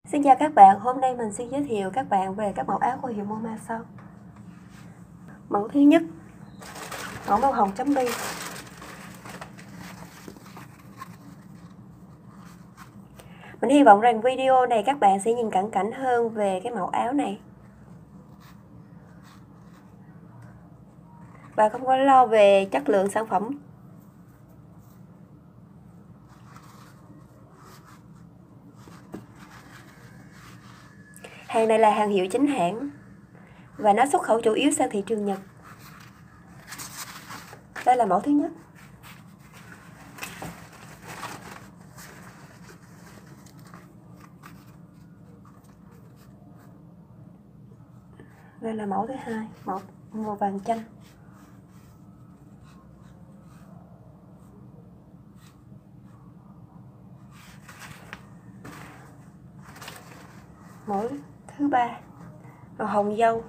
Xin chào các bạn, hôm nay mình xin giới thiệu các bạn về các mẫu áo của hiệu Momason. Mẫu thứ nhất, mẫu màu hồng chấm bi. Mình hy vọng rằng video này các bạn sẽ nhìn cận cảnh hơn về cái mẫu áo này và không có lo về chất lượng sản phẩm. Hàng này là hàng hiệu chính hãng và nó xuất khẩu chủ yếu sang thị trường Nhật. Đây là mẫu thứ nhất. Đây là mẫu thứ hai, màu vàng chanh. Mẫu thứ ba, màu hồng dâu.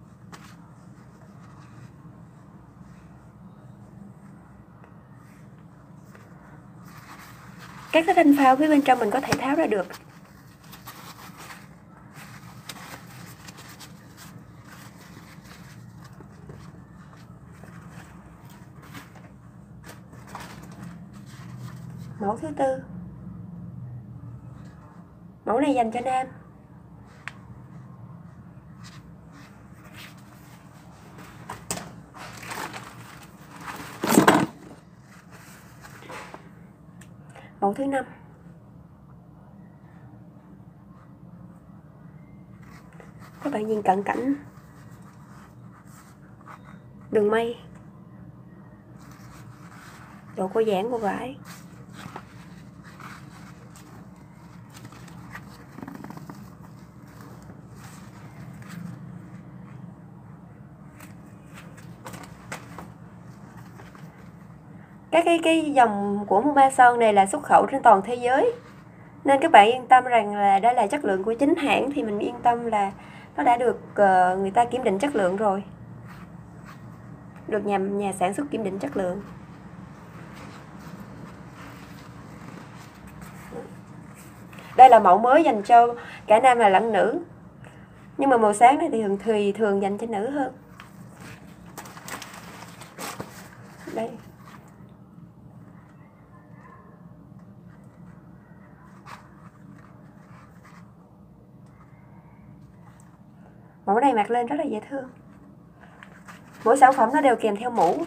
Các cái thanh phao phía bên trong mình có thể tháo ra được. Mẫu thứ tư, mẫu này dành cho nam. Mẫu thứ năm, các bạn nhìn cận cảnh đường may, độ cô giãn của vải. Các cái dòng của Momason này là xuất khẩu trên toàn thế giới, nên các bạn yên tâm rằng là đây là chất lượng của chính hãng, thì mình yên tâm là nó đã được người ta kiểm định chất lượng rồi, được nhà sản xuất kiểm định chất lượng. Đây là mẫu mới dành cho cả nam và lẫn nữ, nhưng mà màu sáng này thì thường dành cho nữ hơn. Đây, mẫu này mặc lên rất là dễ thương. Mỗi sản phẩm nó đều kèm theo mũ.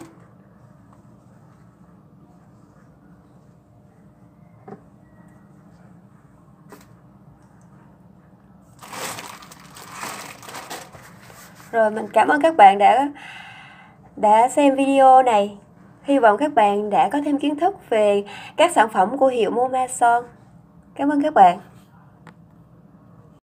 Rồi, mình cảm ơn các bạn đã xem video này. Hy vọng các bạn đã có thêm kiến thức về các sản phẩm của hiệu Momason. Cảm ơn các bạn.